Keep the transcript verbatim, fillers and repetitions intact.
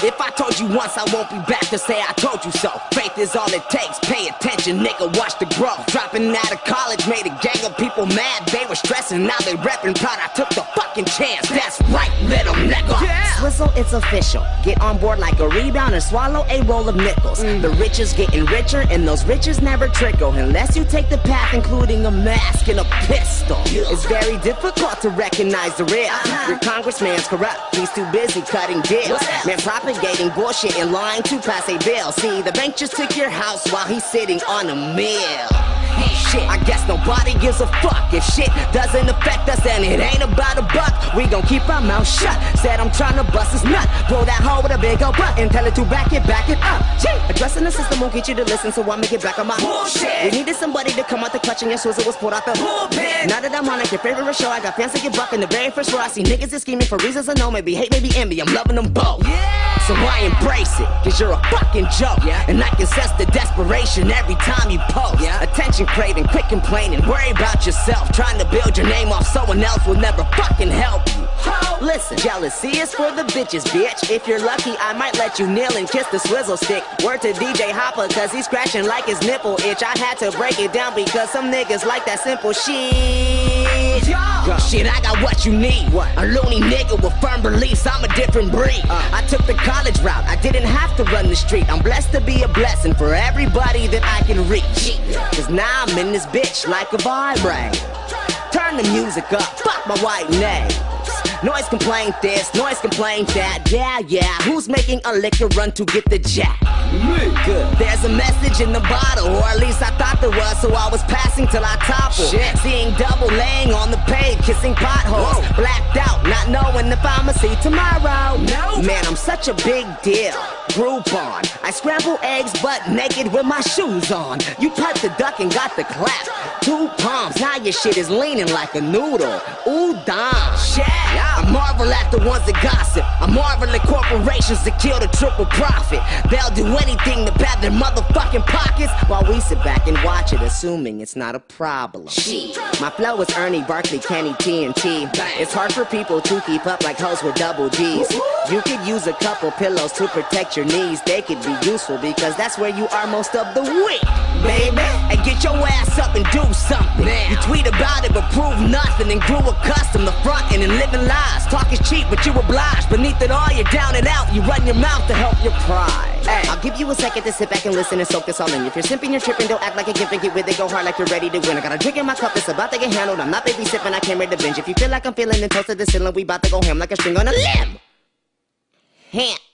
If I told you once, I won't be back to say I told you so. Faith is all it takes, pay attention, nigga, watch the growth. Dropping out of college made a gang of people mad. They were stressing, now they reppin', proud I took the fucking chance. That's right, little nigga. Yeah. SwizZzle, it's official. Get on board like a rebound and swallow a roll of nickels. Mm. The rich is getting richer, and those riches never trickle unless you take the path, including a mask and a pistol. Yeah. It's very difficult to recognize the real. Uh-huh. Your congressman's corrupt, he's too busy cutting deals. Man, propagating bullshit and lying to pass a bill. See, the bank just took your house while he's sitting on a meal. Hey, shit, I guess nobody gives a fuck. If shit doesn't affect us, then it ain't about a buck. We gon' keep our mouth shut. Said I'm trying to bust his nut. Pull that hoe with a big old butt and tell it to back it, back it up. Gee, addressing the system won't get you to listen, so I make it back on my bullshit. We needed somebody to come out the clutch, and your SwizZzle was pulled out the bullpen. Now that I'm on like your favorite show, I got fans to get buck in the very first row. I see niggas is scheming for reasons I know, maybe hate, maybe envy. I'm loving them both. Yeah. So I embrace it, cause you're a fucking joke. Yeah. And I can sense the desperation every time you post. Yeah. Attention craving, quit complaining, worry about yourself. Trying to build your name off someone else will never fucking help you. Listen, jealousy is for the bitches, bitch. If you're lucky, I might let you kneel and kiss the SwizZzle stick. Word to D J Hopper, cause he's scratching like his nipple itch. I had to break it down because some niggas like that simple shit. Yo, shit, I got what you need. What? A loony nigga with firm beliefs, I'm a different breed. Uh, I took the college route, I didn't have to run the street. I'm blessed to be a blessing for everybody that I can reach. Cause now I'm in this bitch like a vibrator. Turn the music up, fuck my white nails. Noise complaint this, noise complaint that. Yeah, yeah, who's making a liquor run to get the jack? Me. Good. There's a message in the bottle, or at least I thought there was, so I was passing till I toppled. Shit. Seeing double, laying on the pave, kissing potholes. Whoa. Blacked out, not knowing if I'ma see tomorrow. No. Man, I'm such a big deal. Groupon. I scramble eggs butt naked with my shoes on. You piped the duck and got the clap. Two palms, now your shit is leaning like a noodle. Ooh, damn. Shit. I marvel at the ones that gossip. I marvel at corporations that kill the triple profit. They'll do anything to pad their motherfucking pockets while we sit back and watch it, assuming it's not a problem. Shit. My flow is Ernie Barkley, Kenny T N T. It's hard for people to keep up like hoes with double G's. You could use a couple pillows to protect your knees. They could be useful because that's where you are most of the week, baby. And get your ass up and do something. You tweet about it but prove nothing and grew accustomed to fronting and living lies. Talk is cheap but you oblige. Beneath it all you're down and out. You run your mouth to help your pride. Hey, I'll give you a second to sit back and listen and soak this all in. If you're simping, you're tripping, don't act like a gift and get with it. Go hard like you're ready to win. I got a drink in my cup, it's about to get handled. I'm not baby sipping, I came ready to binge. If you feel like I'm feeling and toast to the ceiling, we about to go ham like a string on a limb. Ham.